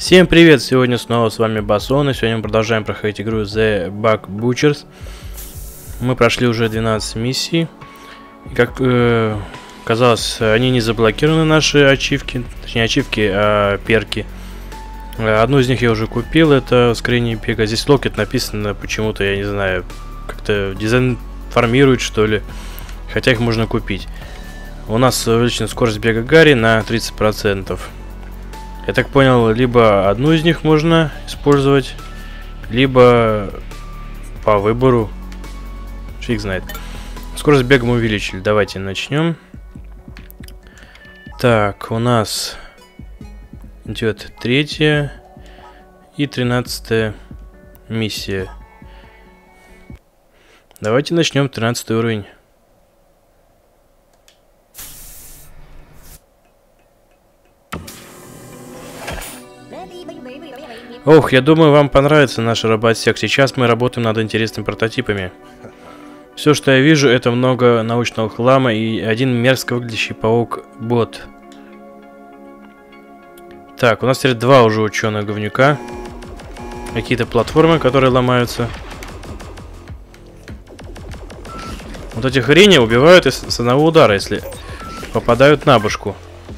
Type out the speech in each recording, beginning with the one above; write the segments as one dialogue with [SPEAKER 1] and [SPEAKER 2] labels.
[SPEAKER 1] Всем привет! Сегодня снова с вами Басон, и сегодня мы продолжаем проходить игру The Bug Butchers. Мы прошли уже 12 миссий. И как казалось, они не заблокированы, наши ачивки. Точнее, ачивки, а перки. Одну из них я уже купил, это скрини пека. Здесь локет написано почему-то, я не знаю, как-то дезинформирует, что ли. Хотя их можно купить. У нас увеличена скорость бега Гарри на 30%. Я так понял, либо одну из них можно использовать, либо по выбору. Фиг знает. Скорость бега мы увеличили. Давайте начнем. Так, у нас идет 3-я и 13-я миссия. Давайте начнем 13-й уровень. Ох, я думаю, вам понравится наш роботсек. Сейчас мы работаем над интересными прототипами. Все, что я вижу, это много научного хлама и один мерзко выглядящий паук-бот. Так, у нас теперь два уже ученых говнюка. Какие-то платформы, которые ломаются. Вот эти хрени убивают с одного удара, если попадают на башку.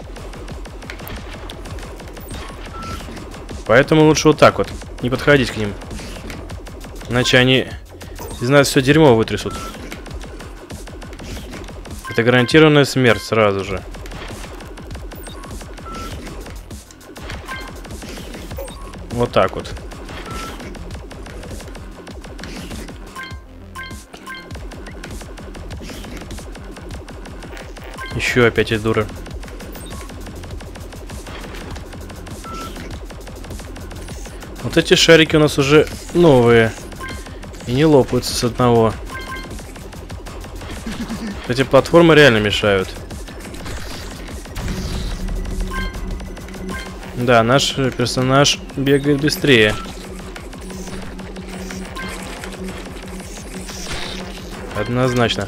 [SPEAKER 1] Поэтому лучше вот так вот, не подходить к ним. Иначе они из нас все дерьмо вытрясут. Это гарантированная смерть сразу же. Вот так вот. Еще опять эти дуры. Вот эти шарики у нас уже новые. И не лопаются с одного. Эти платформы реально мешают. Да, наш персонаж бегает быстрее. Однозначно.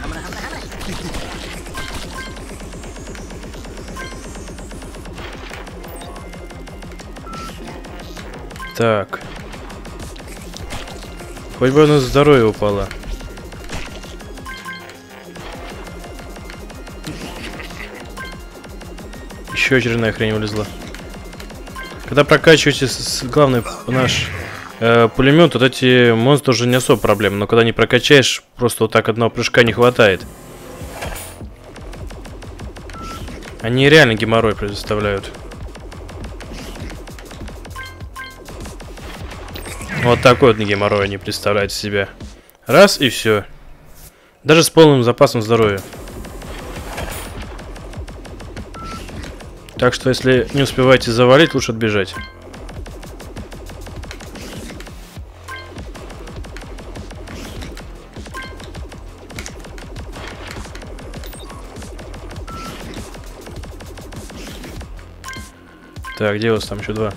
[SPEAKER 1] Так. Хоть бы оно здоровье упало. Еще очередная хрень вылезла. Когда прокачиваете главный наш пулемет, вот эти монстры уже не особо проблема. Но когда не прокачаешь, просто вот так одного прыжка не хватает. Они реально геморрой предоставляют. Вот такой вот геморрой они представляют из себя. Раз и все. Даже с полным запасом здоровья. Так что, если не успеваете завалить, лучше отбежать. Так, где у вас там еще два?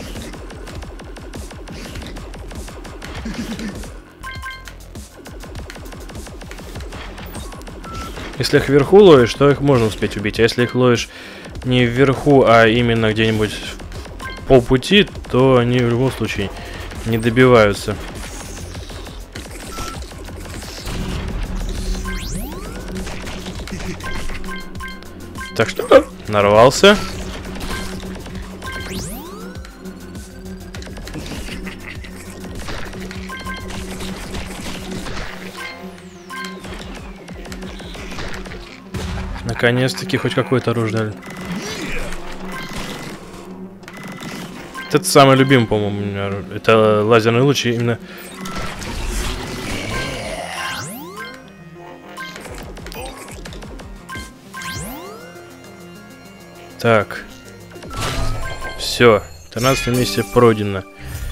[SPEAKER 1] Если их вверху ловишь, то их можно успеть убить. А если их ловишь не вверху, а именно где-нибудь в полпути, то они в любом случае не добиваются. Так что нарвался. Наконец-таки хоть какое-то оружие дали. Это самый любимый, по-моему, у меня. Это лазерный луч именно. Так. Все. 13-я миссия пройдена.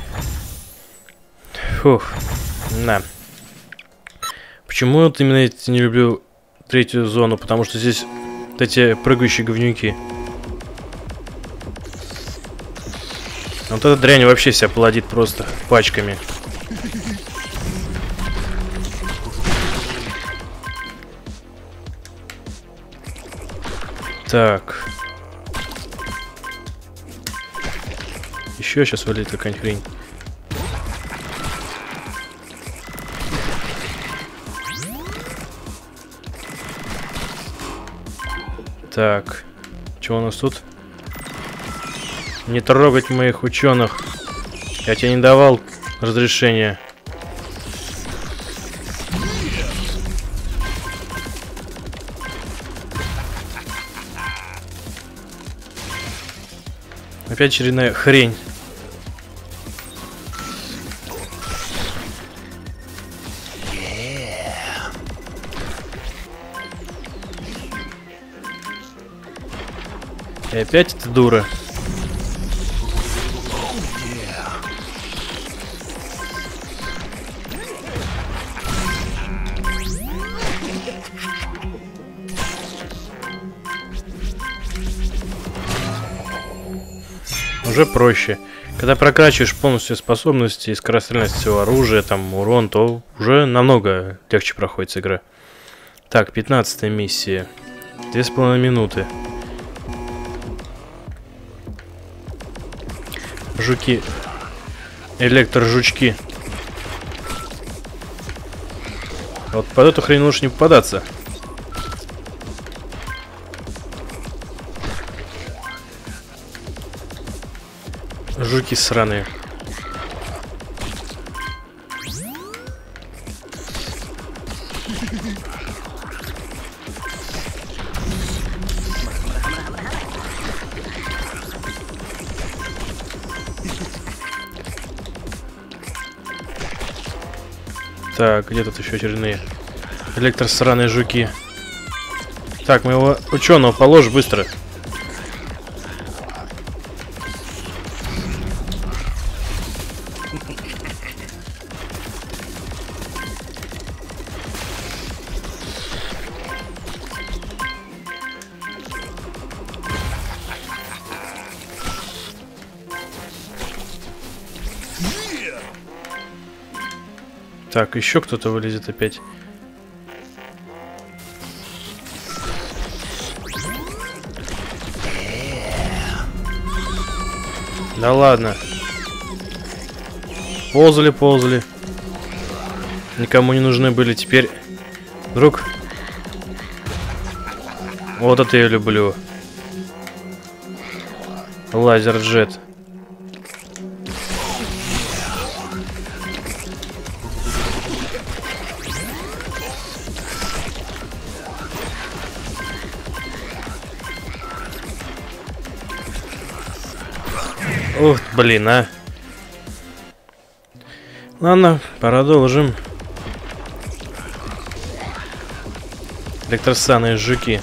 [SPEAKER 1] Фух. На. Почему вот именно я не люблю третью зону? Потому что здесь вот эти прыгающие говнюки. Вот эта дрянь вообще себя плодит просто пачками. Так. Еще сейчас вылезет какая-нибудь хрень. Так, что у нас тут? Не трогать моих ученых. Я тебе не давал разрешения. Опять очередная хрень. И опять эта дура. Уже проще. Когда прокачиваешь полностью способности и скорострельность всего оружия, там урон, то уже намного легче проходит игра. Так, 15-я миссия. 2,5 минуты. Жуки. Электрожучки. Вот под эту хрень лучше не попадаться. Жуки сраные. Так, где тут еще очередные электросраные жуки? Так, моего ученого положь быстро. Так, еще кто-то вылезет опять. Да ладно. Ползали, ползали. Никому не нужны были. Теперь вдруг... Вот это я люблю. Лазер-джет. Ух, блин, а. Ладно, продолжим. Электросаные жуки.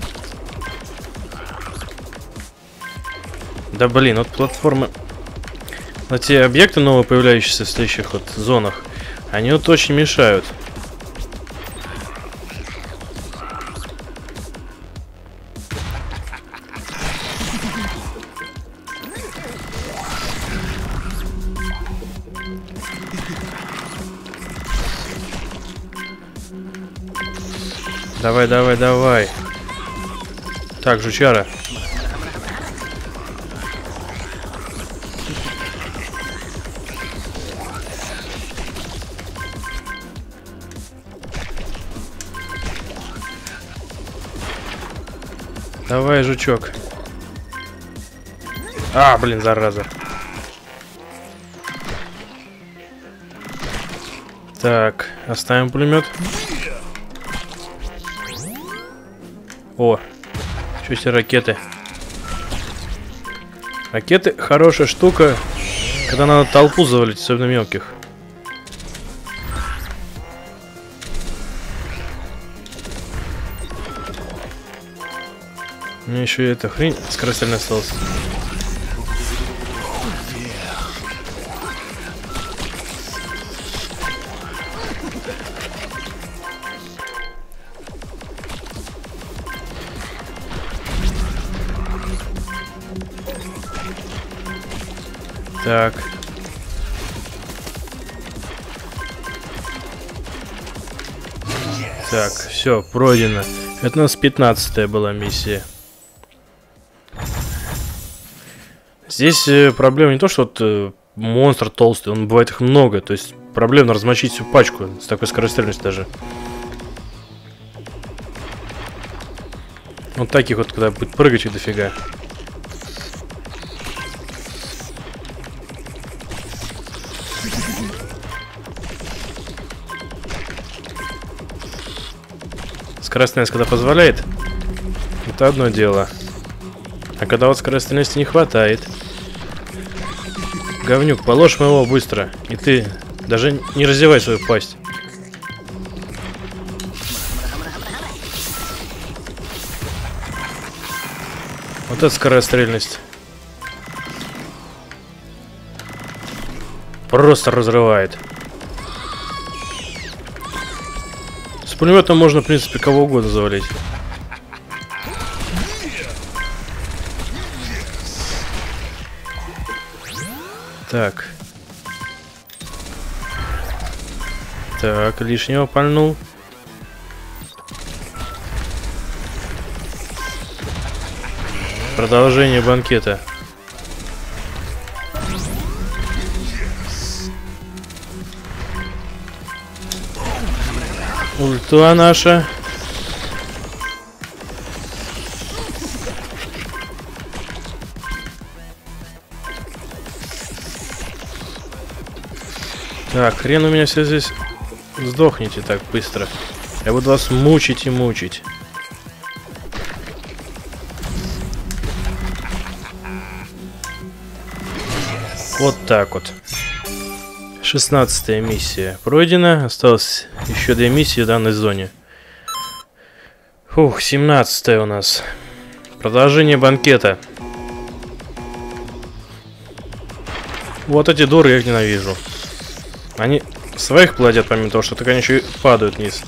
[SPEAKER 1] Да блин, вот платформы. Вот те объекты новые, появляющиеся в следующих вот зонах, они вот очень мешают. Давай, давай, давай. Так, жучара. Давай, жучок. А, блин, зараза. Так, оставим пулемет. О, что себе ракеты. Ракеты хорошая штука, когда надо толпу завалить, особенно мелких. У меня еще и эта хрень скорострельно осталась. Так. Так, все, пройдено. Это у нас 15-я была миссия. Здесь проблема не то, что вот, монстр толстый, он бывает их много. То есть проблемно размочить всю пачку с такой скорострельностью даже. Вот таких вот, когда будет прыгать и дофига. Скорострельность, когда позволяет, это одно дело. А когда вот скорострельности не хватает. Говнюк, положь моего быстро. И ты даже не раздевай свою пасть. Вот это скорострельность. Просто разрывает. С пулеметом можно, в принципе, кого угодно завалить. Так. Так, лишнего пальнул. Продолжение банкета. Ультуа наша. Так, хрен у меня все здесь. Сдохните так быстро. Я буду вас мучить и мучить. Вот так вот. 16-я миссия пройдена. Осталось еще 2 миссии в данной зоне. Фух, 17-я у нас. Продолжение банкета. Вот эти дуры я их ненавижу. Они своих плодят, помимо того, что так они еще и падают вниз.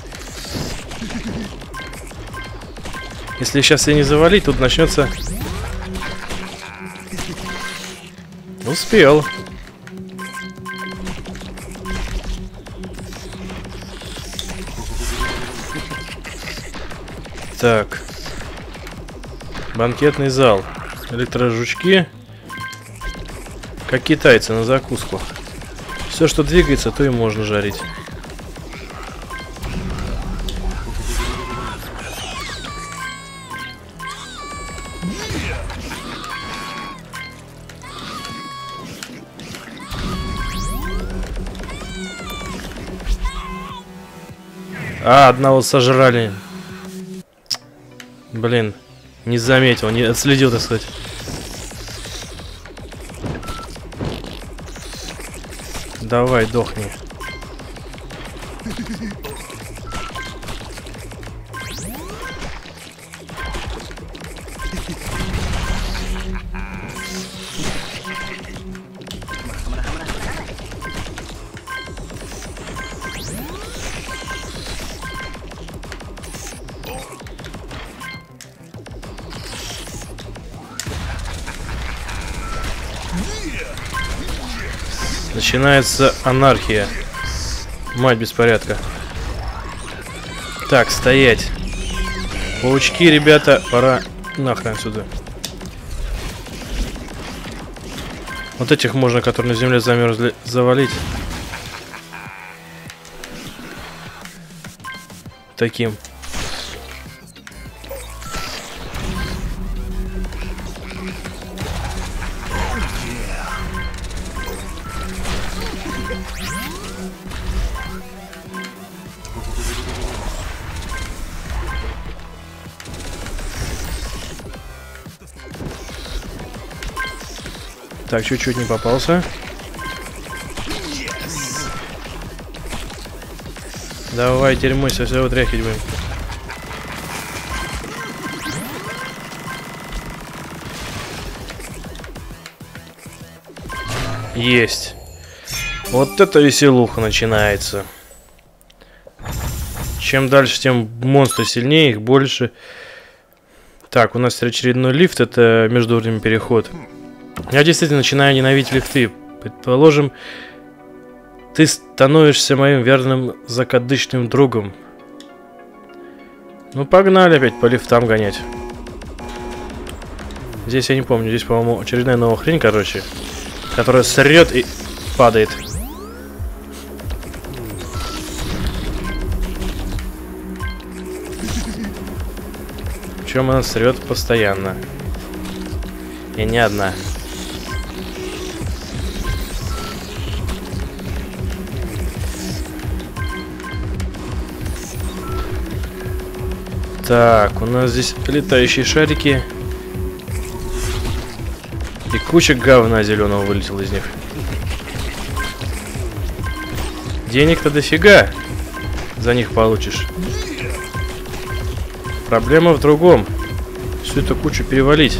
[SPEAKER 1] Если сейчас я не завалить, тут начнется... Успел. Так. Банкетный зал. Электрожучки. Как китайцы на закуску. Все, что двигается, то и можно жарить. А, одного сожрали. Блин, не заметил, не отследил, так сказать. Давай, дохни. Начинается анархия. Мать беспорядка. Так, стоять. Паучки, ребята, пора нахрен отсюда. Вот этих можно, которые на земле замерзли, завалить. Таким. Так, чуть-чуть не попался. Давай, дерьмо, все вытряхивать будем. Есть. Вот это веселуха начинается. Чем дальше, тем монстры сильнее, их больше. Так, у нас очередной лифт, это междууровневый переход. Я действительно начинаю ненавидеть лифты. Предположим, ты становишься моим верным закадычным другом. Ну, погнали опять по лифтам гонять. Здесь я не помню. Здесь, по-моему, очередная новая хрень, короче. Которая срет и падает. Причем она срет постоянно. И не одна. Так, у нас здесь летающие шарики. И куча говна зеленого вылетела из них. Денег-то дофига за них получишь. Проблема в другом. Всю эту кучу перевалить.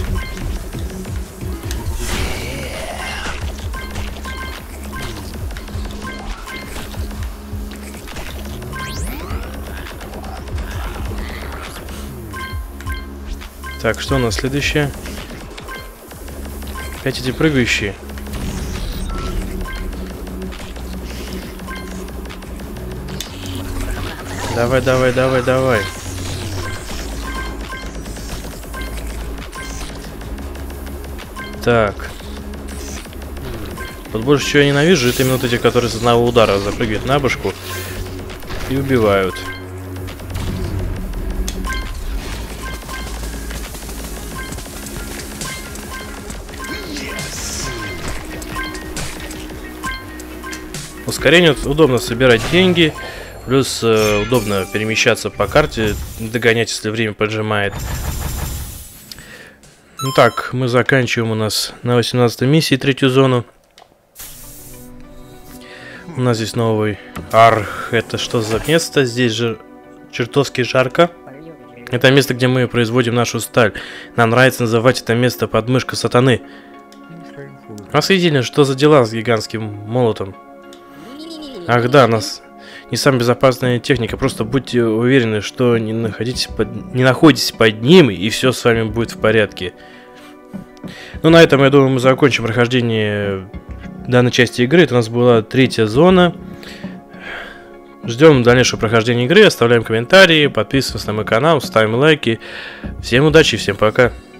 [SPEAKER 1] Так, что у нас следующее? Опять эти прыгающие. Давай, давай, давай, давай. Так. Вот больше чего я ненавижу, это именно вот эти, которые с одного удара запрыгивают на башку и убивают. Ускорение удобно собирать деньги, плюс удобно перемещаться по карте, догонять, если время поджимает. Ну так, мы заканчиваем у нас на 18-й миссии третью зону. У нас здесь новый арх. Это что за место? Здесь же чертовски жарко. Это место, где мы производим нашу сталь. Нам нравится называть это место подмышка сатаны. Осветительно, что за дела с гигантским молотом? Ах да, нас не самая безопасная техника. Просто будьте уверены, что не находитесь под ним, и все с вами будет в порядке. Ну, на этом, я думаю, мы закончим прохождение данной части игры. Это у нас была третья зона. Ждем дальнейшего прохождения игры. Оставляем комментарии, подписываемся на мой канал, ставим лайки. Всем удачи, всем пока.